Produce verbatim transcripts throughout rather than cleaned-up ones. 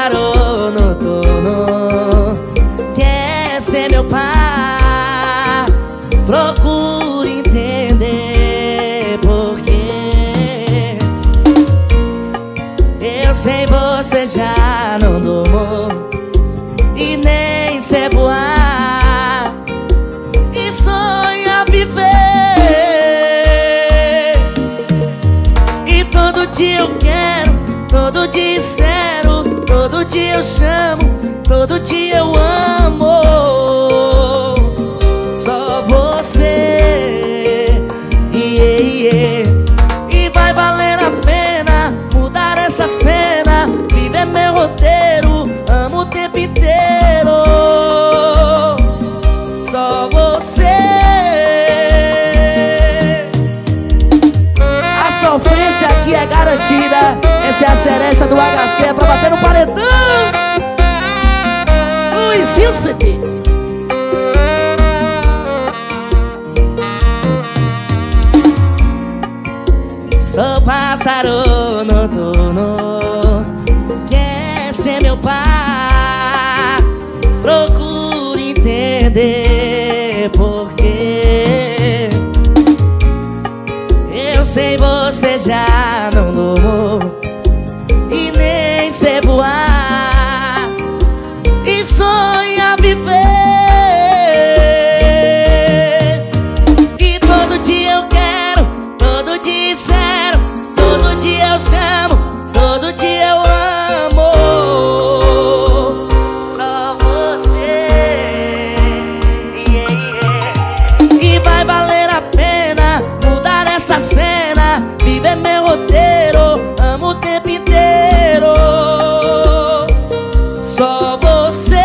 pássaro noturno quer ser meu pai. Procure entender porque eu sem você já não durmo e nem sei voar e sonha viver. E todo dia eu quero, todo dia sincero, todo dia eu chamo, todo dia eu amo. Só você, yeah, yeah. E vai valer a pena mudar essa cena, viver meu roteiro, amo o tempo inteiro. Só você. A sofrência aqui é garantida. Essa é a cereja do H C, é pra bater no paredão. Ui, se você diz. Sou pássaro noturno quer ser meu pai. Procure entender porque eu sem você já não durmo e nem sei voar e sonha viver. E todo dia eu quero, todo dia sincero, todo dia eu chamo, todo dia eu amo. Só você, yeah, yeah. E vai valer a pena mudar essa cena, viver meu roteiro, amo o tempo inteiro. Só você.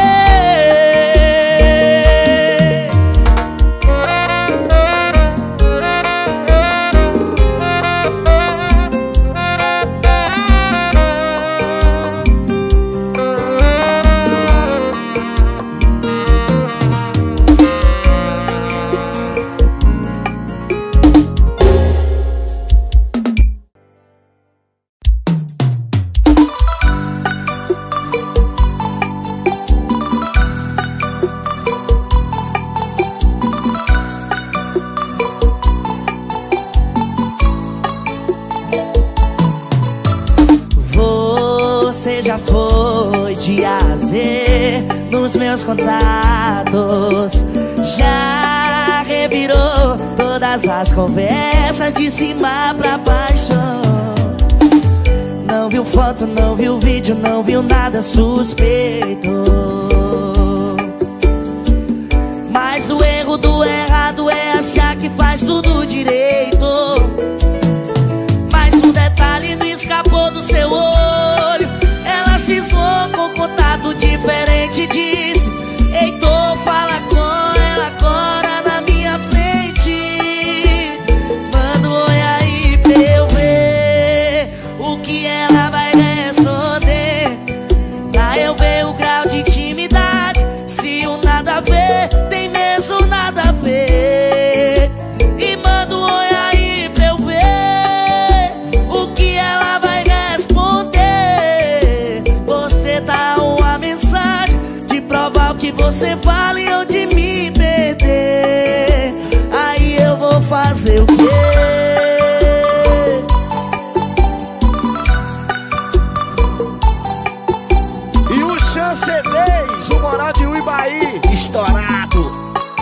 Você já foi de A a Z nos meus contatos, já revirou todas as conversas de cima pra baixo. Não viu foto, não viu vídeo, não viu nada suspeito. Mas o erro do errado é achar que faz tudo direito. Mas um detalhe não escapou do seu olho. Ela cismou com contato diferente, disse: Heitor, fala com ela agora na minha frente. Manda um oi aí pra eu ver o que ela vai responder, pra eu ver o grau de intimidade, se o nada a ver tem mesmo nada a ver. E manda um oi aí pra eu ver o que ela vai responder. Você dá uma mensagem de provar o que você vale ou de me perder. Aí eu vou fazer o quê? E o Chance Vez, o moral de Uibaí, estourado.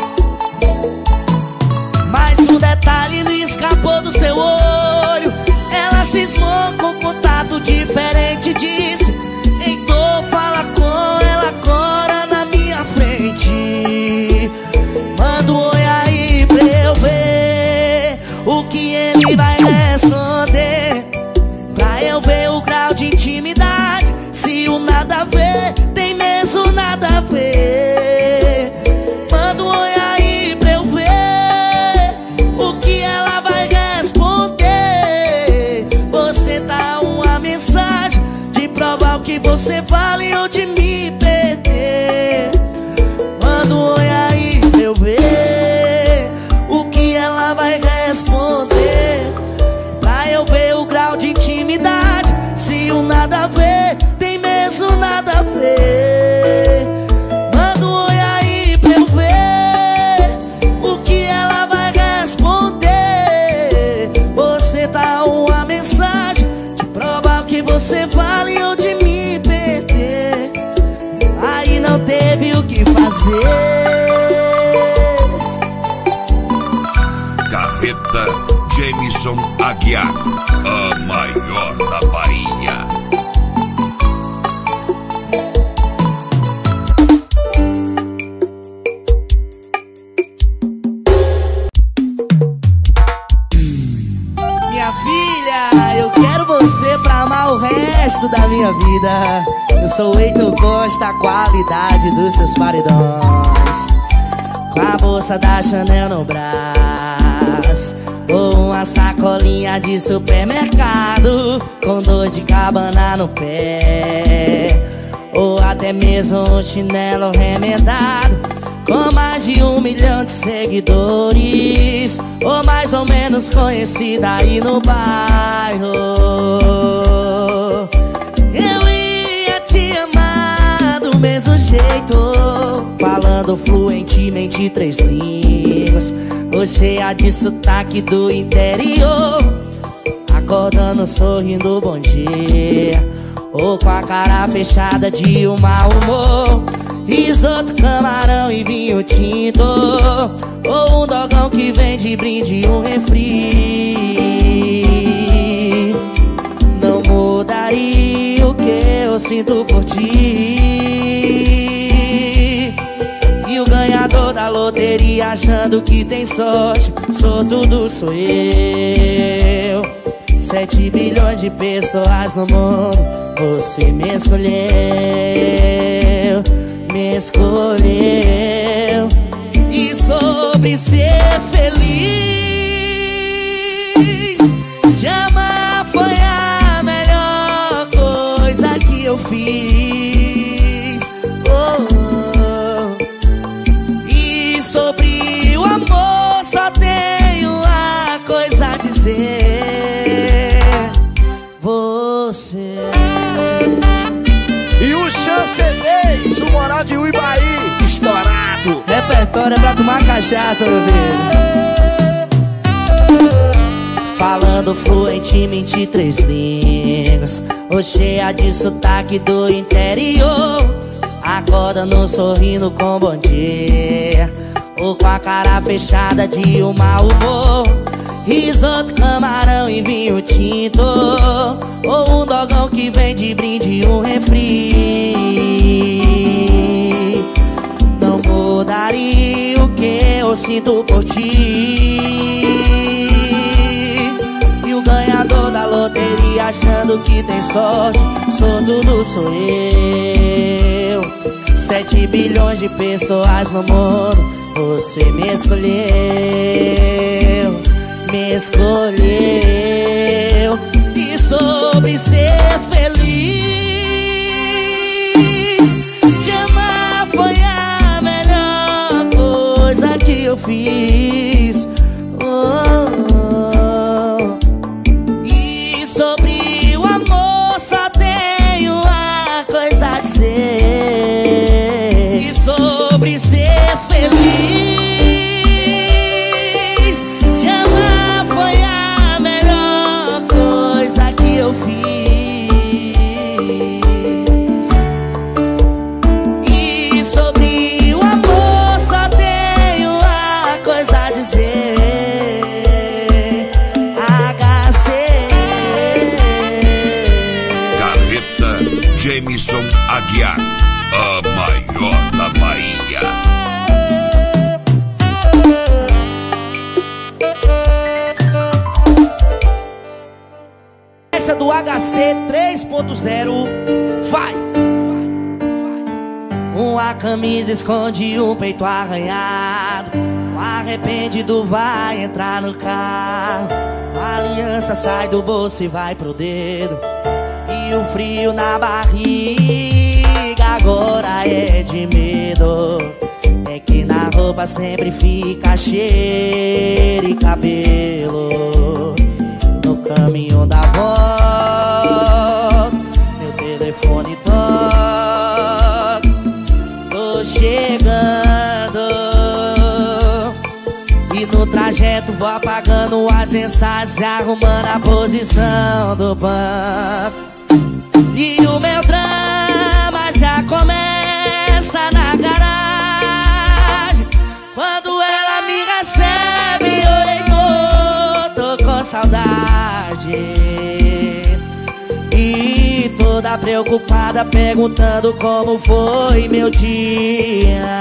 Mas um detalhe não escapou do seu olho. Ela cismou com contato diferente, disse: Heitor, fala com ela agora na minha frente. Manda um oi aí pra eu ver o que ele vai responder, pra eu ver o grau de intimidade, se o nada a ver tem mesmo nada a ver. Manda um oi aí pra eu ver o que ela vai responder. Você dá uma mensagem de provar o que você vale ou de me perder. Manda um oi aí pra eu ver o que ela vai responder, pra eu ver o grau de intimidade, se o nada a ver tem mesmo nada ver. Manda um oi aí pra eu ver o que ela vai responder. Você tá uma mensagem de provar o que você vale ou de me perder. Aí não teve o que fazer. Carreta Jameson Aguiar, a maior da Bahia. Minha filha, eu quero você pra amar o resto da minha vida. Eu sou o Heitor Costa, a qualidade dos seus paredões. Com a bolsa da Chanel no braço, ou uma sacolinha de supermercado, com dor de cabana no pé, ou até mesmo um chinelo remendado, com mais de um milhão de seguidores, ou mais ou menos conhecida aí no bairro. Eu ia te amar do mesmo jeito, falando fluentemente três línguas, ou cheia de sotaque do interior, acordando sorrindo bom dia, ou com a cara fechada de um mau humor, risoto, camarão e vinho tinto, ou um dogão que vem de brinde um refri. Não mudaria o que eu sinto por ti. E o ganhador da loteria achando que tem sorte, sou tudo, sou eu. Sete bilhões de pessoas no mundo, você me escolheu, me escolheu. E sobre ser feliz, te amar foi a melhor coisa que eu fiz. Oh, oh. E sobre o amor só tenho uma coisa a dizer: você. E o Chancelês, o Moral de Uibaí, estourado. Repertório é pra tomar cachaça, meu filho. Falando fluentemente três línguas, ou cheia de sotaque do interior, acordando sorrindo com bom dia, ou com a cara fechada de um mau humor, risoto, camarão e vinho tinto, ou um dogão que vem de brinde um refri. Não mudaria o que eu sinto por ti. E o ganhador da loteria achando que tem sorte, sou tudo, sou eu. Sete bilhões de pessoas no mundo, você me escolheu, me escolheu. E sobre ser feliz, te amar foi a melhor coisa que eu fiz. Oh, oh. E sobre o amor só tenho uma coisa a dizer. E sobre ser feliz, eu fiz. E sobre o amor só tenho uma coisa a dizer: H C. Carreta Jameson Aguiar, a maior da Bahia. Do H C três ponto zero, vai! Uma camisa esconde um peito arranhado, o arrependido vai entrar no carro, a aliança sai do bolso e vai pro dedo, e o frio na barriga agora é de medo. É que na roupa sempre fica cheiro e cabelo. No caminho da volta, meu telefone toca, no trajeto vou apagando as mensagens, arrumando a posição do banco. E o meu drama já começa na garagem. Quando ela me recebe, oi, tô, tô com saudade. E toda preocupada perguntando como foi meu dia.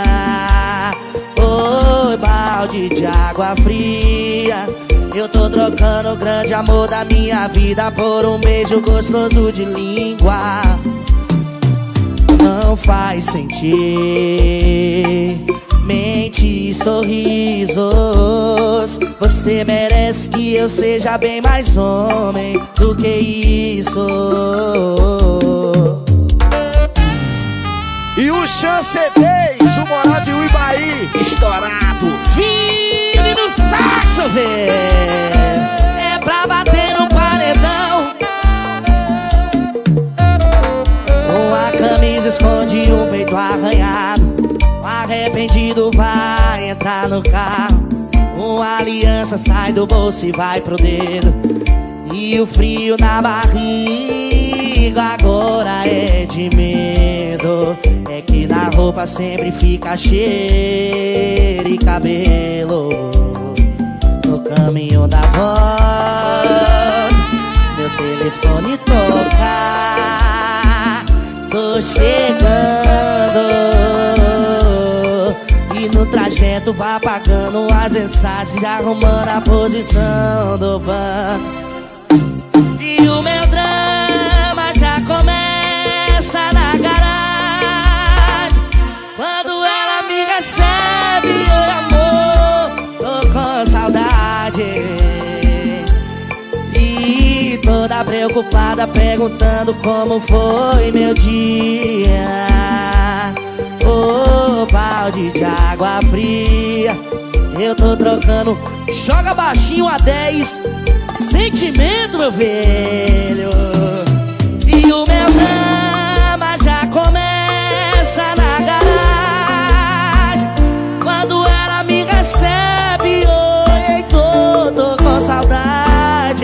Oi, balde de água fria. Eu tô trocando o grande amor da minha vida por um beijo gostoso de língua. Não faz sentir mente e sorrisos. Você merece que eu seja bem mais homem do que isso. E o Chance dez, o moral de Uibaí, estourado. Vini no saxo, velho. É pra bater no paredão. Uma camisa esconde um peito arranhado. O arrependido vai entrar no carro. Uma aliança sai do bolso e vai pro dedo. E o frio na barriga agora é de medo. É que na roupa sempre fica cheiro e cabelo. No caminho da volta, meu telefone toca. Tô chegando. E no trajeto vai apagando as mensagens, arrumando a posição do banco. E o meu drama já começa na garagem. Quando ela me recebe, oi amor, tô com saudade. E toda preocupada perguntando como foi meu dia. Ô, balde de água fria. Eu tô trocando. Joga baixinho a dez. Sentimento, meu velho. E o meu drama já começa na garagem. Quando ela me recebe, oi, tô, tô com saudade.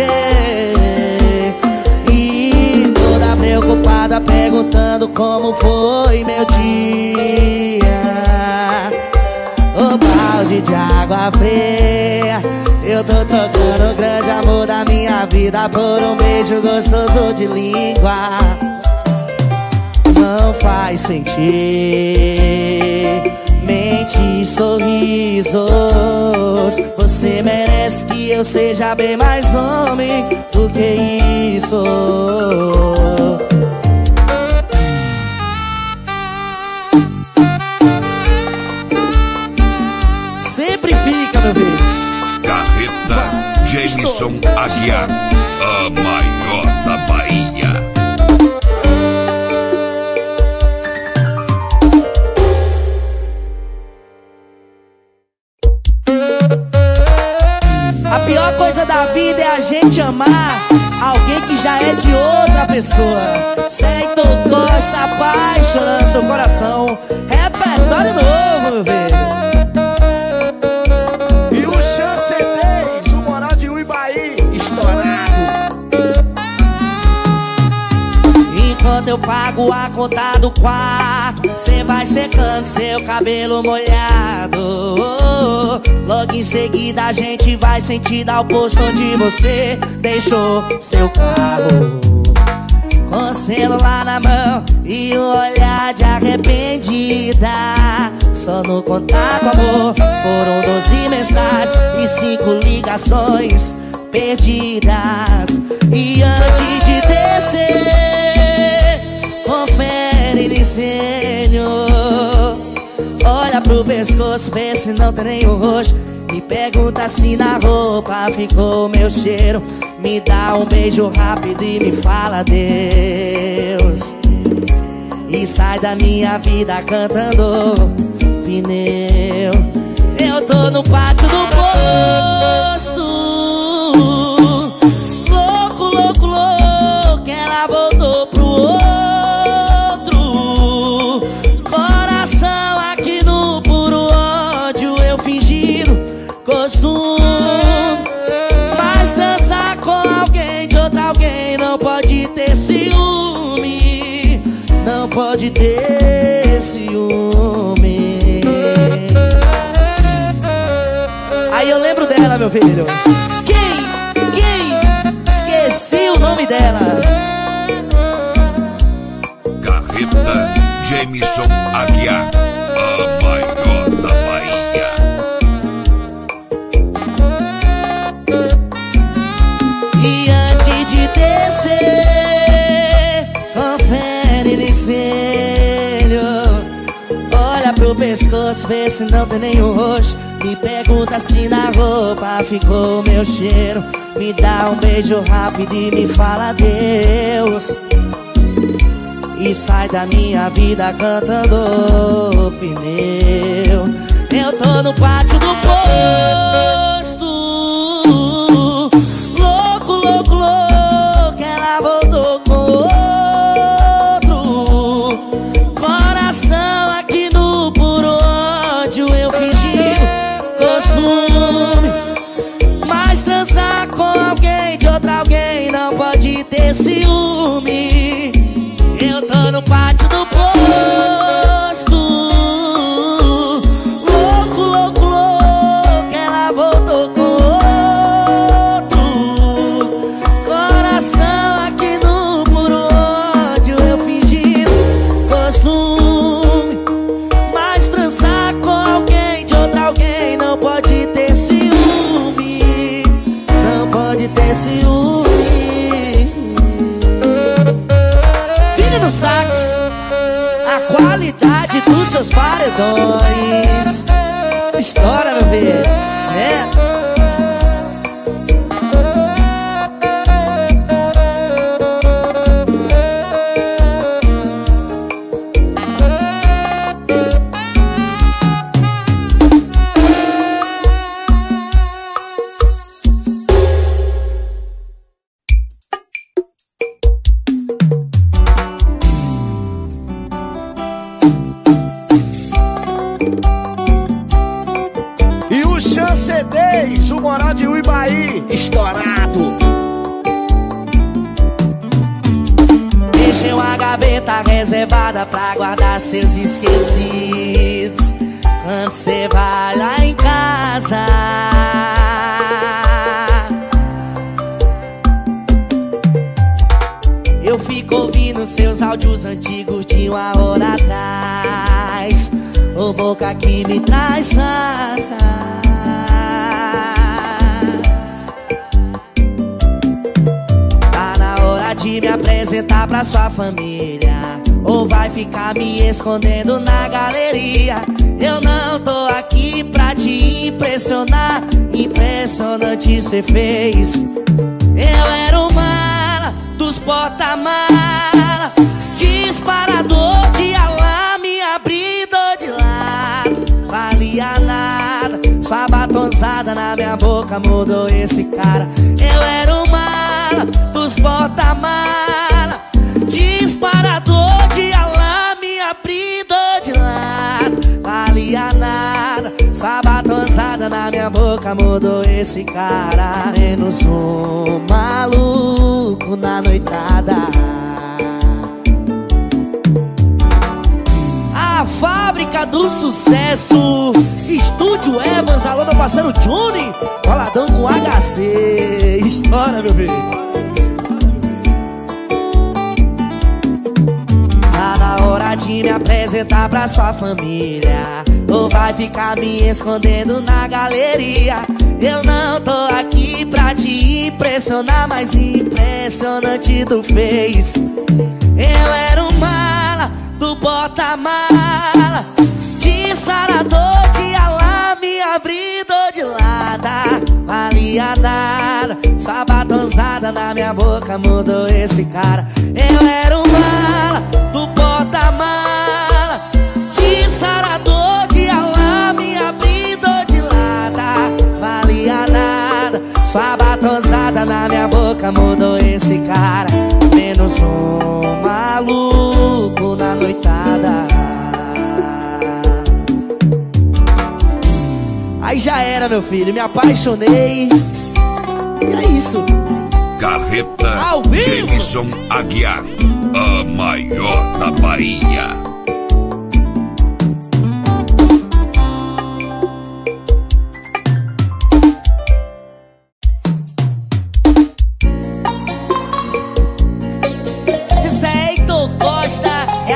E toda preocupada perguntando como foi meu dia. O balde de água fria. Eu tô trocando o grande amor da minha vida por um beijo gostoso de língua. Não faz sentir mente e sorrisos. Você merece que eu seja bem mais homem do que isso. Sempre fica, meu filho. Jameson Aguiar, a maior da Bahia. A pior coisa da vida é a gente amar alguém que já é de outra pessoa. Sei que tu gosta, apaixonando seu coração. Repertório novo, meu velho. Enquanto eu pago a conta do quarto, cê vai secando seu cabelo molhado. Logo em seguida a gente vai sentir ao posto onde você deixou seu carro. Com o celular na mão e um olhar de arrependida. Só no contato, amor, foram doze mensagens e cinco ligações perdidas. E antes de descer, confere licenho. Olha pro pescoço, vê se não tem nenhum roxo. Me pergunta se na roupa ficou meu cheiro. Me dá um beijo rápido e me fala Deus. E sai da minha vida cantando pneu. Eu tô no pátio do posto, louco, louco, louco. Ela voltou pro outro. Coração aqui no puro ódio, eu fingindo costume. pode ter ciúme. Aí eu lembro dela, meu filho. Quem? Quem? Esqueci o nome dela. Carreta Jameson Aguiar, a maior da Bahia. E antes de descer, confere no espelho. Olha pro pescoço, vê se não tem nenhum roxo. Me pergunta se na roupa ficou meu cheiro. Me dá um beijo rápido e me fala adeus. E sai da minha vida cantando pneu. Eu tô no pátio do posto, louco, louco, louco. Ela voltou com outro. Coração aqui no por ódio. Eu fingi costume, mas transar com alguém de outra alguém não pode ter ciúme. Eu tô no pátio do posto, louco, louco, louco. Ela voltou com outro. Coração aqui no por ódio. Eu fingi costume, mas transar com alguém de outra alguém não pode ter ciúme. Não pode ter ciúme. No sax, a qualidade dos seus paredões. História, meu filho. É. O Moral de Uibaí, estourado. Deixei uma gaveta reservada pra guardar seus esquecidos. Quando cê vai lá em casa, eu fico ouvindo seus áudios antigos de uma hora atrás. Ô boca que me traz sasa. De me apresentar pra sua família, ou vai ficar me escondendo na galeria? Eu não tô aqui pra te impressionar. Impressionante cê fez. Eu era o mala dos porta-mala, disparador de alarme, abridor de lado. Valia nada, sua batonzada na minha boca mudou esse cara. Eu era o mala dos porta-mala, disparador de alarme, abridor de lado. Valia nada, sua batonzada na minha boca mudou esse cara. Menos um maluco na noitada. A fábrica do sucesso, Estúdio Evans, alô meu parceiro Johnny, coladão com H C. História, meu filho. Tá na hora de me apresentar pra sua família, ou vai ficar me escondendo na galeria? Eu não tô aqui pra te impressionar, mas impressionante tu fez. Eu era um mala do porta-mala, disparador de alarme, abridor de lata. Valia nada, sua batonzada na minha boca mudou esse cara. Eu era um mala do porta-mala, disparador de alarme, abridor de lata. Valia nada, sua batonzada na minha boca mudou esse cara. Menos um maluco na noitada. Aí já era, meu filho, me apaixonei. E é isso. Carreta Jameson Aguiar, a maior da Bahia.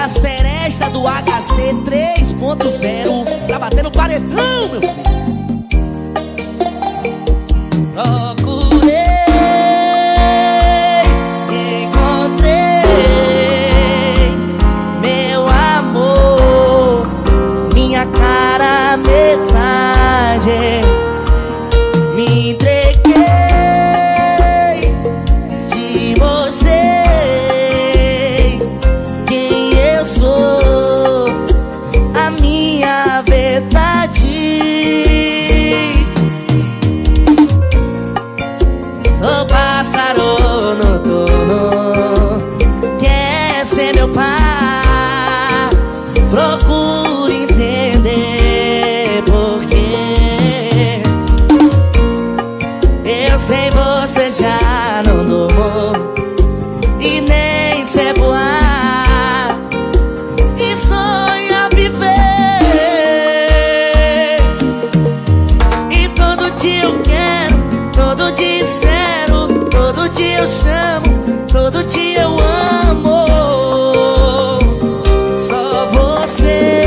a seresta do H C três ponto zero pra bater no paredão, meu filho. Procurei, encontrei meu amor, minha cara metragem. Me entreguei, te mostrei quem eu sou, a minha verdade. Sou pássaro noturno, quer ser meu pai. Procure entender porquê. Eu sei você já não domou e nem sei voar, e sonha viver. E todo dia eu quero, todo dia sincero, todo dia eu chamo, todo dia eu amo. Só você,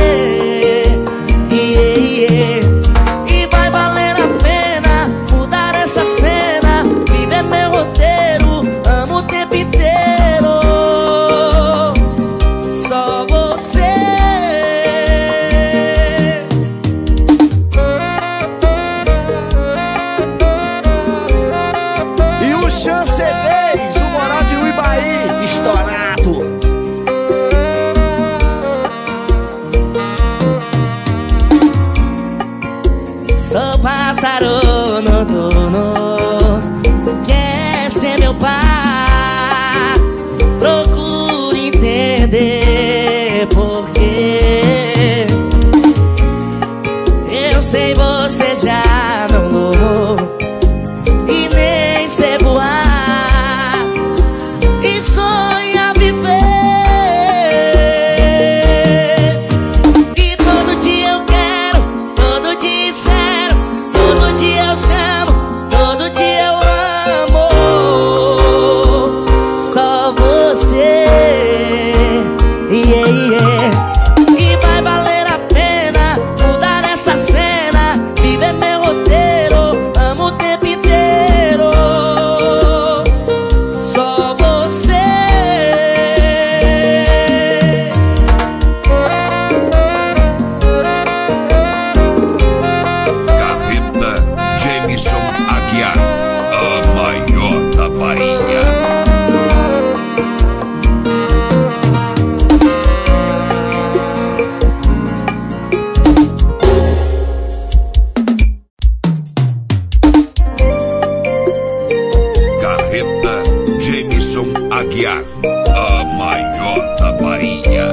yeah, yeah. E vai valer a pena mudar essa cena, viver meu roteiro, amo o tempo inteiro. Só você. E o Chance dez, o Moral de Uibaí, estourado. Sou pássaro noturno, quer ser meu pai. Procure entender porquê. Eu sei você já não morreu e nem sei voar, e sonha viver. E todo dia eu quero, todo dia sincero, todo dia eu chamo, todo dia eu amo. Só você, yeah, yeah. E vai valer a pena mudar essa cena, viver meu roteiro, amo o tempo inteiro. Só você. Carreta Jameson Aguiar, a maior da Bahia. Carreta Jameson Aguiar, a maior da Bahia.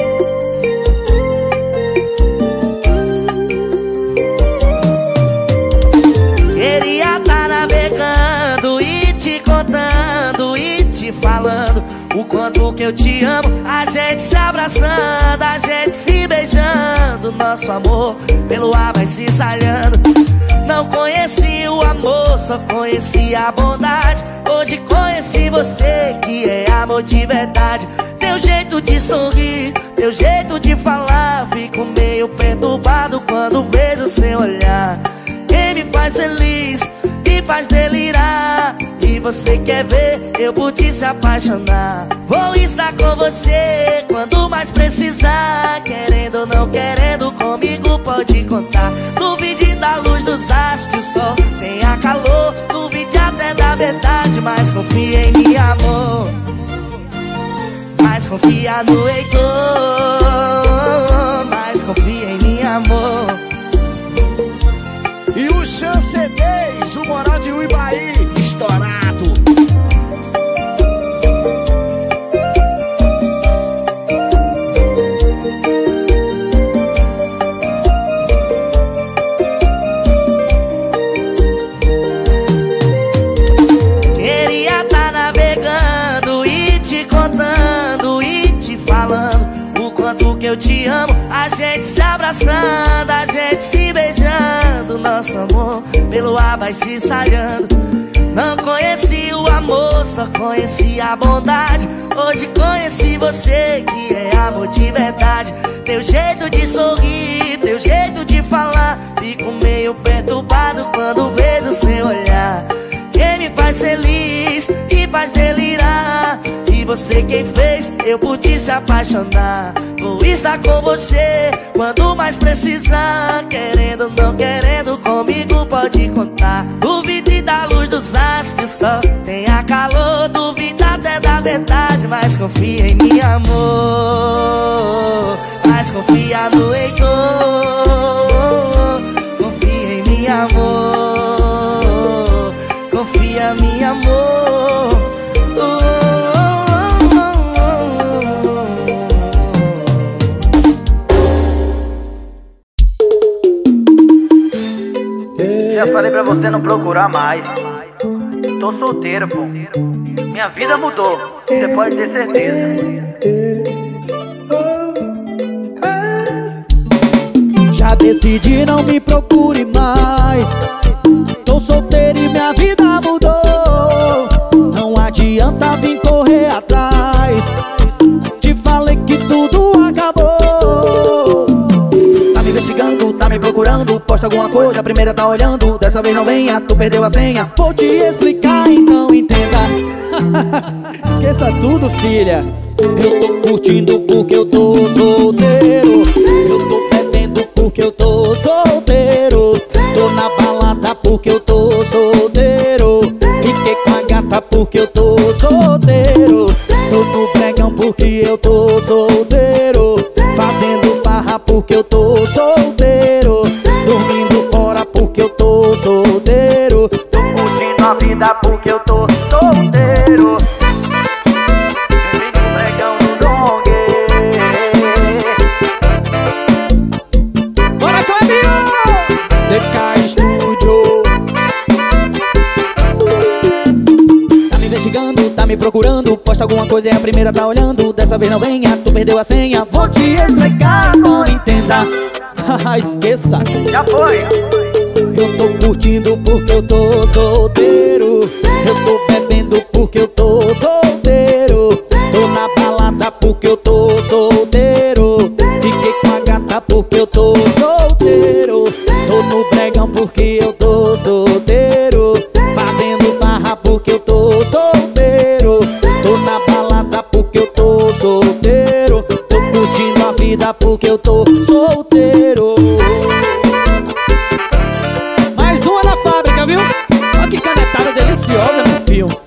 Queria tá navegando e te contando e te falando o quanto que eu te amo. A gente se abraçando, a gente se beijando, nosso amor pelo ar vai se salhando. Não conheci o amor, só conheci a bondade. Hoje conheci você, que é amor de verdade. Teu jeito de sorrir, teu jeito de falar, fico meio perturbado quando vejo seu olhar. Ele me faz feliz, me faz delirar. E você quer ver eu por ti se apaixonar. Vou estar com você quando mais precisar. Querendo ou não querendo, comigo pode contar. Duvide da luz dos astros, que o sol tenha calor. Duvide até da verdade, mas confia em mim, amor. Mas confia no Heitor, mas confia em mim, amor. E o Chance dez, o Moral de Uibaí, estourado. Queria tá navegando e te contando e te falando o quanto que eu te amo. A gente se abraçando, a gente se beijando, nosso amor pelo ar vai se salhando. Não conheci o amor, só conheci a bondade. Hoje conheci você, que é amor de verdade. Teu jeito de sorrir, teu jeito de falar, fico meio perturbado quando vejo seu olhar. Quem me faz feliz e faz delirar, e você quem fez eu por ti se apaixonar. Vou estar com você quando mais precisar, querendo ou não querendo, comigo pode contar. Duvide da luz dos astros que o sol tenha calor, duvide até da verdade, mas confia em mim, amor. Mas confia no Heitor, confia em mim, amor. Confia, meu amor. Oh, oh, oh, oh. Já falei pra você não procurar mais. Tô solteiro, pô. Minha vida mudou, você pode ter certeza. Já decidi, não me procure mais. Tô solteiro e minha vida mudou. Não adianta vir correr atrás. Te falei que tudo acabou. Tá me investigando, tá me procurando, posta alguma coisa, a primeira tá olhando. Dessa vez não venha, tu perdeu a senha. Vou te explicar, então entenda. Esqueça tudo, filha. Eu tô curtindo porque eu tô solteiro. Eu tô bebendo porque eu tô solteiro. Tô na balada porque eu tô solteiro. Fiquei com a gata porque eu tô solteiro. Tô no pregão porque eu tô solteiro. Fazendo farra porque eu tô solteiro. Dormindo fora porque eu tô solteiro. Tô curtindo a vida porque eu tô solteiro. Bora, Clebinho! D K Studio. Tá me investigando, tá me procurando, posta alguma coisa e a primeira tá olhando. Dessa vez não venha, tu perdeu a senha. Vou te explicar, então entenda. Esqueça. Já foi. Eu tô curtindo porque eu tô solteiro. Eu tô bebendo porque eu tô solteiro. Tô na balada porque eu tô solteiro. Fiquei com a gata porque eu tô solteiro. Tô no pregão porque eu tô solteiro. Fazendo farra porque eu tô solteiro. Tô na balada porque eu tô solteiro. Tô curtindo a vida porque eu tô solteiro. Mais uma na fábrica, viu? Olha que canetada deliciosa, meu filho.